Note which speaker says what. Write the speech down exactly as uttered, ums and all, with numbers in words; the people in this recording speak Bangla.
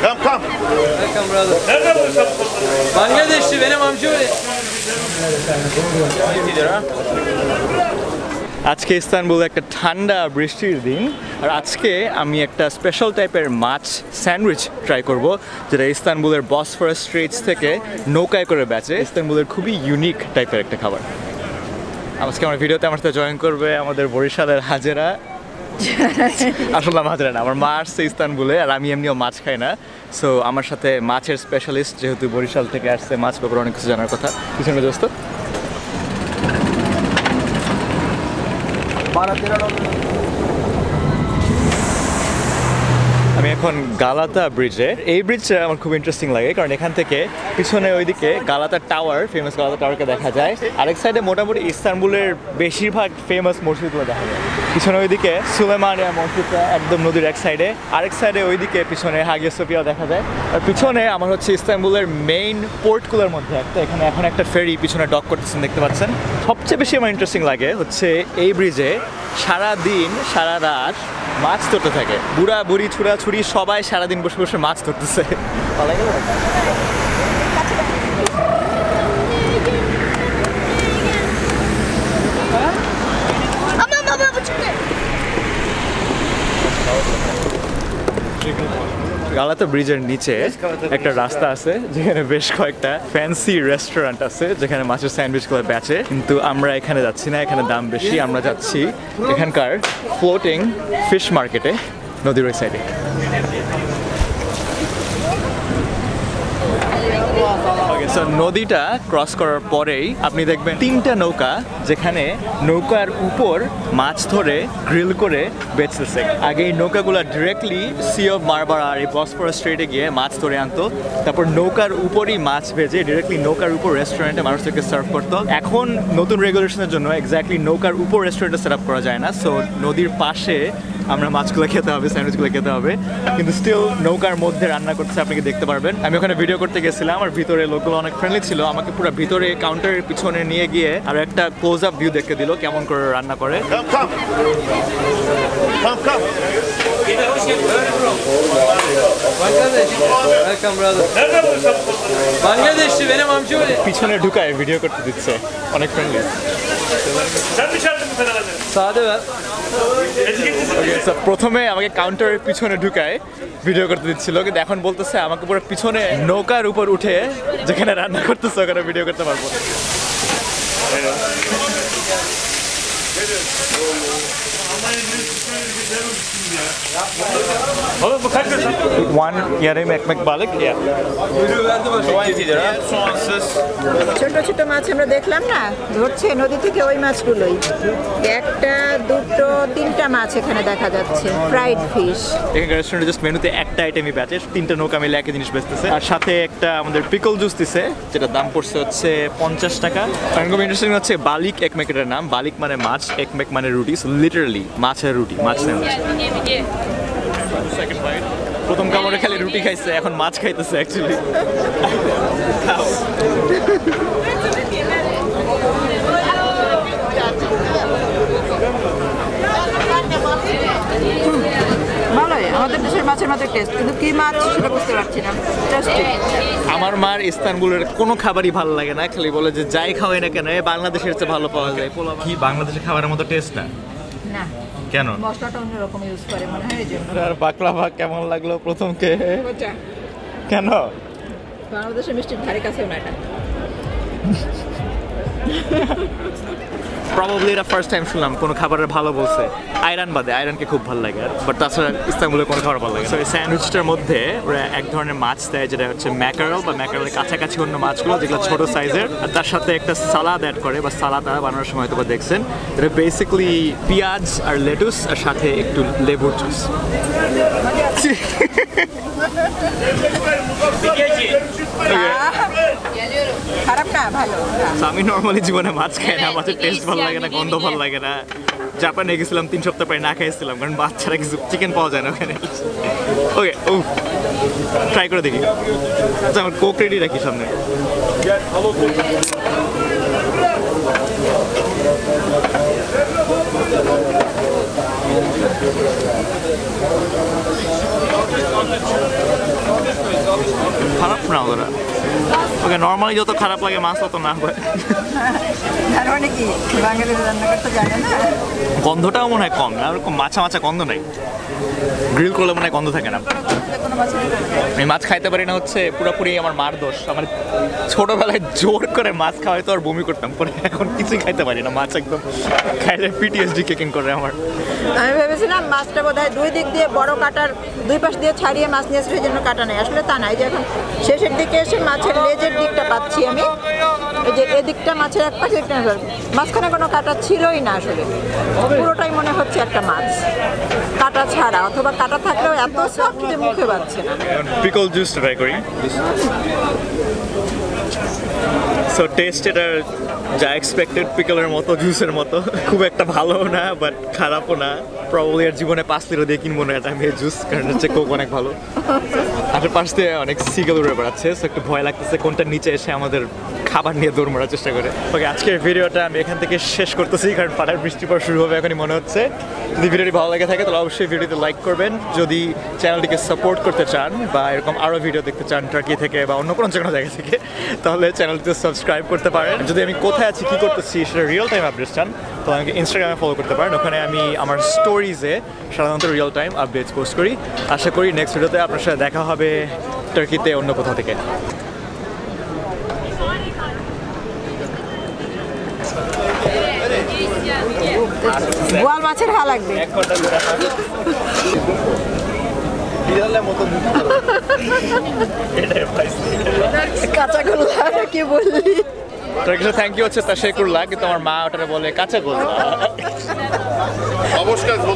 Speaker 1: Come, come.
Speaker 2: Welcome, brother. Bangladeshi, benim amca öyle.
Speaker 3: আজকে ইস্তানবুলে একটা ঠান্ডা বৃষ্টির দিন আর আজকে আমি একটা স্পেশাল টাইপের মাছ স্যান্ডউইচ ট্রাই করব যেটা ইস্তানবুলের বসফরাস স্ট্রিটস থেকে নৌকায় করে বেচে। ইস্তানবুলের খুবই ইউনিক টাইপের একটা খাবার। আজকে আমার ভিডিওতে আমার সাথে জয়েন করবে আমাদের বরিশালের হাজেরা। আসলে হাজেরা না, আমার মা আসছে ইস্তানবুলে আর আমি এমনিও মাছ খাই না, সো আমার সাথে মাছের স্পেশালিস্ট যেহেতু বরিশাল থেকে আসছে, মাছ ব্যাপারে অনেক কিছু জানার কথা। পিছনে দোস্ত আমি এখন গালাতা ব্রিজে। এই ব্রিজটা আমার খুব ইন্টারেস্টিং লাগে কারণ এখান থেকে পিছনে ওইদিকে গালাতা টাওয়ার, ফেমাস গালাতা টাওয়ারকে দেখা যায়। আরেক সাইডে মোটামুটি ইস্তানবুলের বেশিরভাগ ফেমাস মসজিদগুলো দেখা যায়। পিছনে ওইদিকে সুলেমানিয়া মসজিদটা একদম নদীর এক সাইডে, আরেক সাইডে ওইদিকে পিছনে হাগিয়া সোফিয়া দেখা যায়। আর পিছনে আমার হচ্ছে ইস্তানবুলের মেইন পোর্টগুলোর মধ্যে একটা, এখানে এখন একটা ফেরি পিছনে ডক করতেছেন দেখতে পাচ্ছেন। সবচেয়ে বেশি আমার ইন্টারেস্টিং লাগে হচ্ছে এই ব্রিজে সারা দিন সারা রাত মাছ ধরতে থাকে। বুড়া বুড়ি ছুড়া ছুড়ি সবাই সারাদিন বসে বসে মাছ ধরতেছে। গালাতা ব্রিজের নিচে একটা রাস্তা আছে যেখানে বেশ কয়েকটা ফ্যান্সি রেস্টুরেন্ট আছে যেখানে মাছের স্যান্ডউইচগুলো বেচে, কিন্তু আমরা এখানে যাচ্ছি না, এখানে দাম বেশি। আমরা যাচ্ছি এখানকার ফ্লোটিং ফিশ মার্কেটে নদীর ওই সাইডে। নদীটা ক্রস করার পরেই আপনি দেখবেন তিনটা নৌকা, যেখানে নৌকার উপর মাছ ধরে গ্রিল করে বেচতেছে। আগে এই নৌকাগুলো ডিরেক্টলি সি অফ মারবারা আর এই বসফরাস স্ট্রেটে গিয়ে মাছ ধরে আনতো, তারপর নৌকার উপরই মাছ ভেজে ডিরেক্টলি নৌকার উপর রেস্টুরেন্টে মানুষদেরকে সার্ভ করতো। এখন নতুন রেগুলেশনের জন্য এক্স্যাক্টলি নৌকার উপর রেস্টুরেন্টে সেট আপ করা যায় না, সো নদীর পাশে আমরা মাছগুলো খেতে হবে, স্যান্ডউইচগুলো খেতে হবে, কিন্তু স্টিল নৌকার মধ্যে রান্না করতে আপনি দেখতে পারবেন। আমি ওখানে ভিডিও করতে গেছিলাম আর ভিতরে লোকগুলো অনেক ফ্রেন্ডলি ছিল, আমাকে পুরো ভিতরে কাউন্টারের পিছনে নিয়ে গিয়ে আর একটা ক্লোজ আপ ভিউ দেখতে দিল কেমন করে রান্না করে।
Speaker 2: Bangladeshi, benim amca öyle.
Speaker 3: পিছনে ঢুকায় ভিডিও করতে দিচ্ছে, অনেক ফ্রেন্ডলি।
Speaker 2: Sade ver.
Speaker 3: প্রথমে আমাকে কাউন্টারের পিছনে ঢুকায় ভিডিও করতে দিচ্ছিল, কিন্তু এখন বলতেছে আমাকে পুরো পিছনে নৌকার উপর উঠে যেখানে রান্না করতেছে ওখানে ভিডিও করতে পারবো। One yarım ekmek balık ya.
Speaker 4: ছোট ছোট মাছ আমরা দেখলাম না ধরছে নদী থেকে, ওই মাছগুলোই একটা দুটো তিনটা মাছ এখানে দেখা যাচ্ছে, ফ্রাইড ফিশ।
Speaker 3: এখানকার রেস্টুরেন্টে জাস্ট মেনুতে একটা আইটেমই বেচে, তিনটা নৌকা মিলে একই জিনিস বেচতেছে, আর সাথে একটা আমাদের পিকল জুস দিছে যেটা দাম পড়ছে হচ্ছে পঞ্চাশ টাকা। কারণ খুব ইন্টারেস্টিং হচ্ছে বালিক একমেকের নাম, বালিক মানে মাছ, একমেক মানে রুটি, লিটারালি মাছের রুটি, মাছ স্যান্ডউইচ। প্রথম কামড়ে খালি রুটি খাইছে, এখন মাছ খাইতেছে অ্যাকচুয়ালি।
Speaker 4: ভালোই আমাদের দেশের মাছের মতো টেস্ট, কিন্তু কি মাছ সেটা বুঝতে পারছি না।
Speaker 3: আমার মার ইস্তানবুলের কোনো খাবারই ভালো লাগে না, খালি বলে যে যাই খাওয়াই না কেন বাংলাদেশের চেয়ে ভালো পাওয়া যায়। কি বাংলাদেশের খাবারের মতো টেস্ট না?
Speaker 4: না।
Speaker 3: কেন?
Speaker 4: মশলাটা অন্যরকম ইউজ করে মনে হয় এজন্য।
Speaker 3: আর বাকলাভা কেমন লাগলো প্রথম কে? কেন?
Speaker 4: বাংলাদেশের মিষ্টির ধারে কাছেও না এটা।
Speaker 3: প্রবাবলি এটা ফার্স্ট টাইম শুনলাম কোনো খাবারের ভালো বলছে, আয়রান বাদে। আয়রানকে খুব ভালো লাগে, বাট তাছাড়া ইস্তানবুলের কোনো খাবার ভালো লাগে না। এই স্যান্ডউইচটার মধ্যে ওরা এক ধরনের মাছ দেয় যেটা হচ্ছে ম্যাকারেল বা ম্যাকারেলের কাছাকাছি অন্য মাছগুলো যেগুলো ছোট সাইজের, আর তার সাথে একটা সালাদ অ্যাড করে বা সালাদ বানানোর সময় তো দেখছেন এটা বেসিক্যালি পেঁয়াজ আর লেটুস আর সাথে একটু লেবুর জুস।
Speaker 4: খারাপ না, ভালো।
Speaker 3: আমি নর্মালি জীবনে মাছ খাই না, মাছের টেস্ট ভালো লাগে না, গন্ধ ভালো লাগে না। জাপানে গেছিলাম তিন সপ্তাহ পরে না খাইছিলাম কারণ মাছ ছাড়া কিছু চিকেন পাওয়া যায় না ওখানে। ওকে, ও ট্রাই করে দেখি। আচ্ছা, আমার কোক রেডি রাখি সামনে। না ওরা ওকে নর্মালি যত খারাপ লাগে মাছ তত না হয়।
Speaker 4: তার মানে কি বাঙালি রান্না করতে জানে না?
Speaker 3: গন্ধটাও মনে হয় কম, আর মাছা মাছা গন্ধ নেই, গ্রিল করলে মনে হয় গন্ধ থাকে না। আমি মাছ খাইতে পারি না হচ্ছে পুরোপুরি আমার মার দোষ। আমার ছোটবেলায় জোর করে মাছ খাওয়াই তো আর বমি করতাম, পরে এখন কিছুই খাইতে পারি না মাছ, একদম খাইলে পিটিএসডি কিকিং করে আমার।
Speaker 4: আমি ভেবেছিলাম মাছটা বোধহয় দুই দিক দিয়ে বড় কাটার দুই পাশ দিয়ে ছাড়িয়ে মাছ নিয়ে সেই জন্য কাটা নেই, আসলে তা নাই। যে এখন শেষের দিকে এসে মাছের লেজের দিকটা পাচ্ছি আমি, এই যে এদিকটা মাছের এক পাশে একটা মাঝখানে কোনো কাটা ছিলই না, আসলে পুরোটাই মনে হচ্ছে একটা মাছ কাটা ছাড়া, অথবা কাটা থাকলেও এত সফট যে মুখে বাজছে না।
Speaker 3: পিকল জুস ট্রাই করি। সো টেস্ট এটার যা এক্সপেক্টেড পিকলের মতো, জুসের মতো, খুব একটা ভালো না বাট খারাপও না। প্রবাবলি আর জীবনে পাঁচ লিটার দিয়ে কিনবো না এটা আমি এই জুস, কারণ হচ্ছে কোক অনেক ভালো। আশেপাশ দিয়ে অনেক সিগল উড়ে বেড়াচ্ছে, সো একটু ভয় লাগতেছে কোনটা নিচে এসে আমাদের খাবার নিয়ে দৌড় মারার চেষ্টা করে। ওকে, আজকের ভিডিওটা আমি এখান থেকে শেষ করতেছি, কারণ পাড়ার বৃষ্টি পড়া শুরু হবে এখনই মনে হচ্ছে। যদি ভিডিওটি ভালো লাগে থাকে তাহলে অবশ্যই ভিডিওতে লাইক করবেন। যদি চ্যানেলটিকে সাপোর্ট করতে চান বা এরকম আরও ভিডিও দেখতে চান টার্কি থেকে বা অন্য কোনো যে কোনো জায়গা থেকে, তাহলে চ্যানেলটিতে সাবস্ক্রাইব করতে পারেন। যদি আমি কোথায় আছি, কী করতেছি সেটা রিয়েল টাইম আপডেট চান তাহলে আমাকে ইনস্টাগ্রামে ফলো করতে পারেন। ওখানে আমি আমার স্টোরিজে সাধারণত রিয়েল টাইম আপডেটস পোস্ট করি। আশা করি নেক্সট ভিডিওতে আপনার সাথে দেখা হবে টার্কিতে অন্য কোথাও থেকে।
Speaker 4: বোয়াল মাছের হা লাগবে। কাঁচা গোল্লা কি বললি?
Speaker 3: থ্যাংক ইউ হচ্ছে তা সে করলা, কিন্তু আমার মা ওটা বলে কাঁচা গোল্লা।
Speaker 1: নমস্কার।